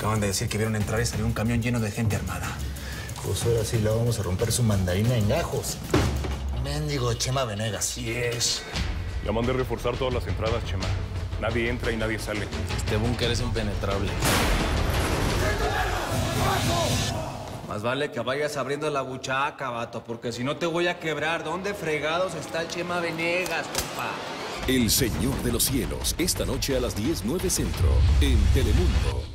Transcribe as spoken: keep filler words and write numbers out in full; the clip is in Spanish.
acaban de decir que vieron entrar y salir un camión lleno de gente armada. Pues ahora sí le vamos a romper su mandarina en gajos. Mendigo Chema Venegas. Sí es. Ya mandé reforzar todas las entradas, Chema. Nadie entra y nadie sale. Este búnker es impenetrable. Más vale que vayas abriendo la buchaca, vato, porque si no te voy a quebrar. ¿Dónde fregados está el Chema Venegas, compa? El Señor de los Cielos, esta noche a las diez, nueve Centro, en Telemundo.